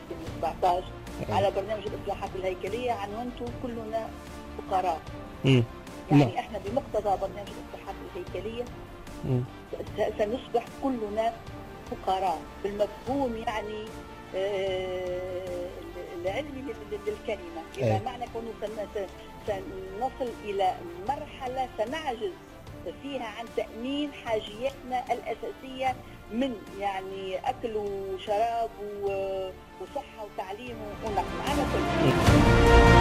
2017 على برنامج الإصلاحات الهيكلية عنونته كلنا فقراء. يعني احنا بمقتضى برنامج الإصلاحات الهيكلية سنصبح كلنا فقراء بالمفهوم يعني العلمي للكلمة، إلى معنى كونه سنصل إلى مرحلة سنعجز فيها عن تأمين حاجياتنا الأساسية من يعني أكل وشراب وصحة وتعليم ونقل على كل شيء.